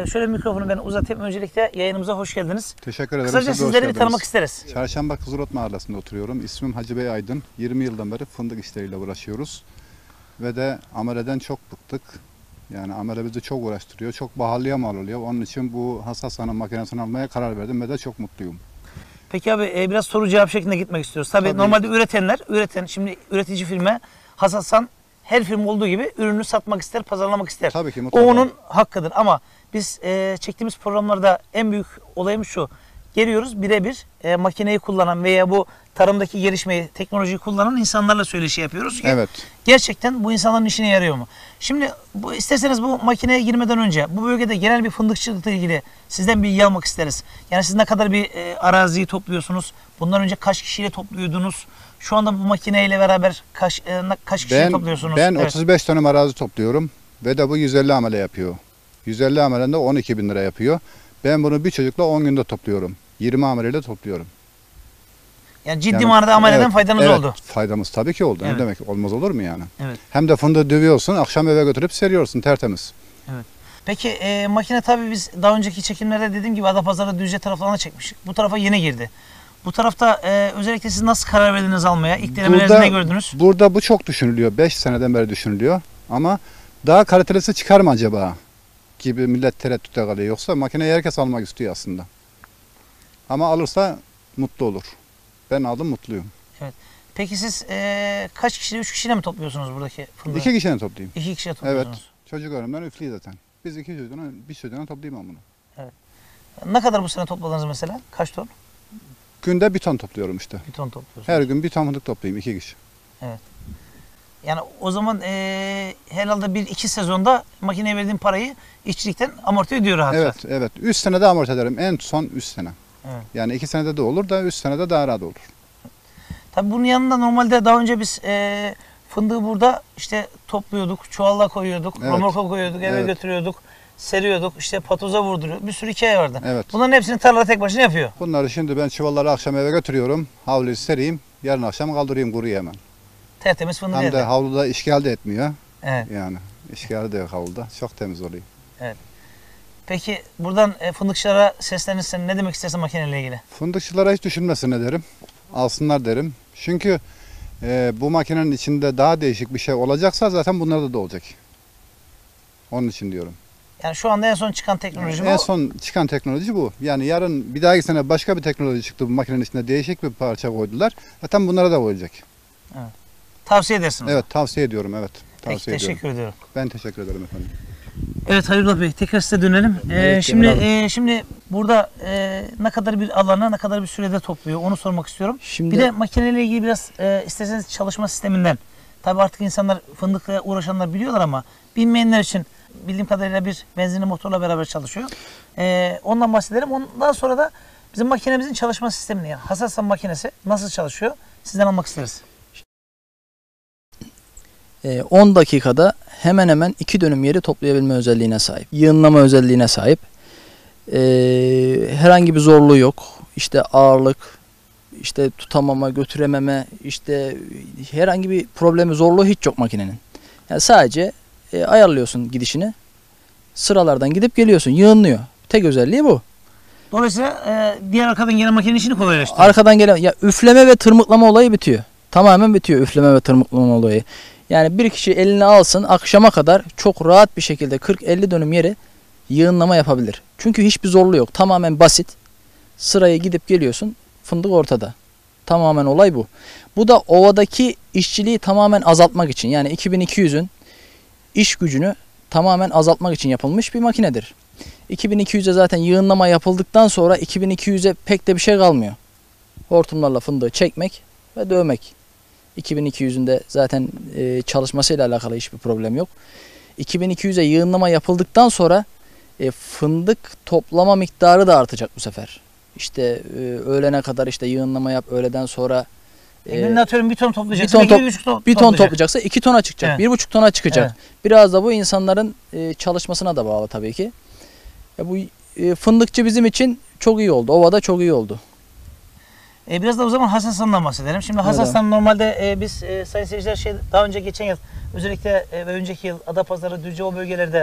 şöyle mikrofonu ben uzatayım. Öncelikle yayınımıza hoş geldiniz. Teşekkür ederim. Kısaca sizleri bir tanımak isteriz. Çarşamba Kızılot Mahallesi'nde oturuyorum. İsmim Hacı Bey Aydın. 20 yıldan beri fındık işleriyle uğraşıyoruz. Ve de ameleden çok bıktık. Yani amele bizi çok uğraştırıyor. Çok pahalıya mal oluyor. Onun için bu Hasasan'ın makinesini almaya karar verdim ve de çok mutluyum. Peki abi biraz soru cevap şeklinde gitmek istiyoruz. Tabii normalde şimdi üretici firma Hasasan her firma olduğu gibi ürünü satmak ister, pazarlamak ister. Tabii ki O mutlaka. onun hakkıdır ama biz çektiğimiz programlarda en büyük olayımız şu. Geliyoruz birebir makineyi kullanan veya bu tarımdaki gelişmeyi, teknolojiyi kullanan insanlarla söyleşi yapıyoruz ki Evet. gerçekten bu insanların işine yarıyor mu? Şimdi isterseniz bu makineye girmeden önce bu bölgede genel bir fındıkçılıkla ilgili sizden bilgi almak isteriz. Yani siz ne kadar bir araziyi topluyorsunuz? Bundan önce kaç kişiyle topluyordunuz? Şu anda bu makineyle beraber kaç kişiyle topluyorsunuz? Ben Evet. 35 dönüm arazi topluyorum ve de bu 150 amele yapıyor. 150 amelende 12 bin lira yapıyor. Ben bunu bir çocukla 10 günde topluyorum. 20 ameleyle topluyorum. Yani ciddi manada ameleden faydanız oldu. Faydamız tabii ki oldu. Evet. Ne demek, olmaz olur mu yani? Evet. Hem de fındığı dövüyorsun, akşam eve götürüp seriyorsun tertemiz. Evet. Peki makine tabii biz daha önceki çekimlerde dediğim gibi Adapazarı, Düzce taraflarına çekmiştik. Bu tarafa yeni girdi. Bu tarafta özellikle siz nasıl karar verdiniz almaya? İlk denemelerinizde ne gördünüz? Burada bu çok düşünülüyor. 5 seneden beri düşünülüyor. Ama daha kalitelisi çıkar mı acaba? Gibi millet tereddütte kalıyor. Yoksa makineyi herkes almak istiyor aslında. Ama alırsa mutlu olur. Ben aldım, mutluyum. Evet. Peki siz kaç kişiyle, 3 kişiyle mi topluyorsunuz buradaki fındığı? 2 kişiden toplayayım. 2 kişiyle Evet. topluyorsunuz. Çocuk önümden üflüyor zaten. Biz 2 çocuğuna, bir çocuğuna toplayayım ben bunu. Ne kadar bu sene topladınız mesela? Kaç ton? Günde 1 ton topluyorum işte. 1 ton topluyorsunuz. Her gün 1 ton fındık toplayayım 2 kişi. Yani o zaman herhalde 1-2 sezonda makineye verdiğim parayı işçilikten amorti ediyor rahat Evet, rahat. evet. 3 senede amorti ederim. En son 3 sene. Evet. Yani 2 senede de olur da 3 senede daha rahat olur. Tabii bunun yanında normalde daha önce biz fındığı burada işte topluyorduk, çuvala koyuyorduk, Evet. romorka koyuyorduk, eve Evet. götürüyorduk, seriyorduk, işte patoza vurduruyor. Bir sürü hikaye vardı. Evet. Bunların hepsini tarlada tek başına yapıyor. Bunları şimdi ben çuvalları akşam eve götürüyorum. Havluyu sereyim. Yarın akşam kaldırayım kuruyu hemen. Tertemiz fındık Hem de elde. havluda işgal de etmiyor. Evet. Yani işgali de yok havluda. Çok temiz oluyor. Peki buradan fındıkçılara seslenirsen ne demek istersin makineyle ilgili? Fındıkçılara hiç düşünmesin derim. Alsınlar derim. Çünkü bu makinenin içinde daha değişik bir şey olacaksa zaten bunlarda da olacak. Onun için diyorum. Yani şu anda en son çıkan teknoloji En bu. son çıkan teknoloji bu. Yani yarın bir dahaki sene başka bir teknoloji çıktı bu makinenin içinde değişik bir parça koydular. Zaten bunlara da koyacak. Tavsiye edersiniz. Evet, tavsiye ediyorum, evet. Peki, Tavsiye ediyorum. teşekkür ediyorum. Ben teşekkür ederim efendim. Evet Hayırullah Bey, tekrar size dönelim. Evet, Şimdi burada ne kadar bir alana, ne kadar bir sürede topluyor onu sormak istiyorum. Şimdi Bir de makineyle ilgili biraz isterseniz çalışma sisteminden. Tabii artık insanlar fındıkla uğraşanlar biliyorlar ama bilmeyenler için bildiğim kadarıyla bir benzinli motorla beraber çalışıyor. Ondan bahsedelim. Ondan sonra da bizim makinemizin çalışma sistemini, yani Hasasan makinesi nasıl çalışıyor sizden almak isteriz. 10 dakikada hemen hemen 2 dönüm yeri toplayabilme özelliğine sahip. Yığınlama özelliğine sahip. Herhangi bir zorluğu yok. İşte ağırlık, işte tutamama, götürememe, işte herhangi bir problemi, zorluğu hiç yok makinenin. Yani sadece ayarlıyorsun gidişini. Sıralardan gidip geliyorsun. Yığınlıyor. Tek özelliği bu. Dolayısıyla diğer arkadan gelen makinenin işini kolaylaştırıyor. Arkadan gelen ya üfleme ve tırmıklama olayı bitiyor. Tamamen bitiyor üfleme ve tırmıklama olayı. Yani bir kişi eline alsın akşama kadar çok rahat bir şekilde 40-50 dönüm yeri yığınlama yapabilir. Çünkü hiçbir zorluğu yok. Tamamen basit. Sıraya gidip geliyorsun. Fındık ortada. Tamamen olay bu. Bu da ovadaki işçiliği tamamen azaltmak için. Yani 2200'ün iş gücünü tamamen azaltmak için yapılmış bir makinedir. 2200'e zaten yığınlama yapıldıktan sonra 2200'e pek de bir şey kalmıyor. Hortumlarla fındığı çekmek ve dövmek. 2200'ünde zaten çalışmasıyla alakalı hiçbir problem yok. 2200'e yığınlama yapıldıktan sonra fındık toplama miktarı da artacak bu sefer. İşte öğlene kadar işte yığınlama yap, öğleden sonra Günde atıyorum 1 ton toplayacaksa 1,5 ton bir ton toplayacaksa 2 tona çıkacak. Evet. 1,5 tona çıkacak. Evet. Biraz da bu insanların çalışmasına da bağlı tabii ki. Bu fındıkçı bizim için çok iyi oldu. Ovada çok iyi oldu. Biraz da o zaman Hasasan'dan bahsedelim. Şimdi Hasasan normalde biz sayın seyirciler daha önce geçen yıl özellikle ve önceki yıl Adapazarı, Düzce o bölgelerde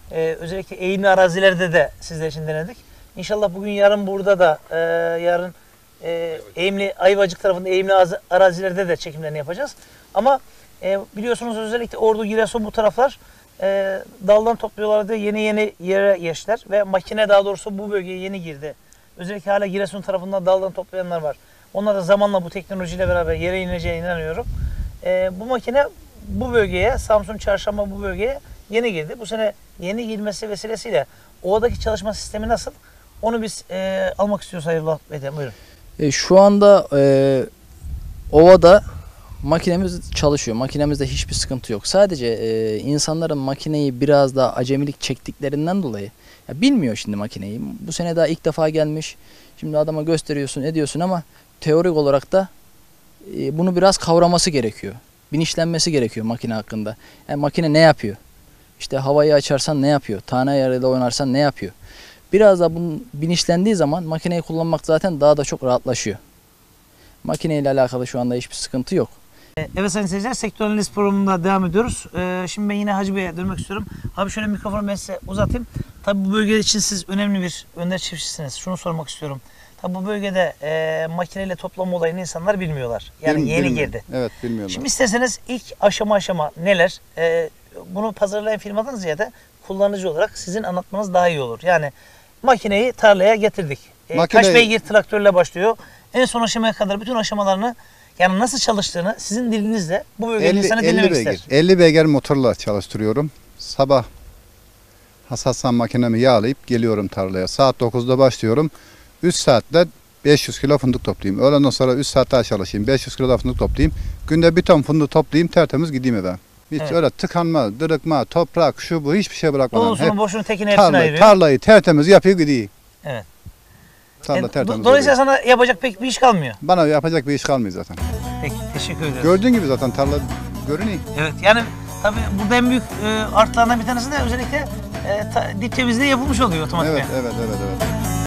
Özellikle eğimli arazilerde de sizler için denedik. İnşallah bugün yarın burada da yarın eğimli Ayvacık tarafında eğimli arazilerde de çekimlerini yapacağız. Ama biliyorsunuz özellikle Ordu, Giresun bu taraflar daldan topluyorlardı. Yeni yere geçtiler ve makine daha doğrusu bu bölgeye yeni girdi. Özellikle hala Giresun tarafından daldan toplayanlar var. Onlar da zamanla bu teknolojiyle beraber yere ineceğine inanıyorum. Bu makine bu bölgeye, Samsun, Çarşamba bu bölgeye yeni girdi. Bu sene yeni girmesi vesilesiyle ovadaki çalışma sistemi nasıl? Onu biz almak istiyoruz hayırlı Bey'den. Buyurun. Şu anda ovada makinemiz çalışıyor. Makinemizde hiçbir sıkıntı yok. Sadece insanların makineyi biraz daha acemilik çektiklerinden dolayı ya bilmiyor şimdi makineyi. Bu sene daha ilk defa gelmiş. Şimdi adama gösteriyorsun, ediyorsun ama teorik olarak da bunu biraz kavraması gerekiyor. Bilinçlenmesi gerekiyor makine hakkında. Yani makine ne yapıyor? İşte havayı açarsan ne yapıyor? Tane ayarıyla oynarsan ne yapıyor? Biraz da bunun bilinçlendiği zaman makineyi kullanmak zaten daha da çok rahatlaşıyor. Makineyle alakalı şu anda hiçbir sıkıntı yok. Evet sayın seyirciler, Sektör Analiz programında devam ediyoruz. Şimdi ben yine Hacı Bey'e dönmek istiyorum. Abi şöyle mikrofonu ben size uzatayım. Tabii bu bölge için siz önemli bir önder çiftçisiniz. Şunu sormak istiyorum. Tabii bu bölgede makineyle toplama olayını insanlar bilmiyorlar. Yani yeni girdi. Evet, bilmiyorlar. Şimdi isterseniz ilk aşama neler? Bunu pazarlayan firmadan ziyade kullanıcı olarak sizin anlatmanız daha iyi olur. Yani makineyi tarlaya getirdik. Kaç beygir traktörle başlıyor? En son aşamaya kadar bütün aşamalarını, yani nasıl çalıştığını sizin dilinizle bu bölgenin insanı dinlemek ister. 50 beygir motorla çalıştırıyorum. Sabah hasatsan makinemi yağlayıp geliyorum tarlaya. Saat 9'da başlıyorum. 3 saatte 500 kilo fındık toplayayım. Öğleden sonra 3 saat daha çalışayım. 500 kilo da fındık toplayayım. Günde bir ton fındık toplayayım, tertemiz gideyim eve. Hiç öyle tıkanma, dırıkma, toprak, şu bu hiçbir şey bırakmadan. Dolusunu boşunu tekini hepsini ayırıyor. Tarlayı tertemiz yapıyor gidiyor. Evet. Tarla tertemiz Dolayısıyla sana yapacak pek bir iş kalmıyor. Bana yapacak bir iş kalmıyor zaten. Peki, teşekkür ederim. Gördüğün gibi zaten tarla görünüyor. Evet, yani tabii burada en büyük artılarından bir tanesi de özellikle dip temizliği yapılmış oluyor otomatik. Evet.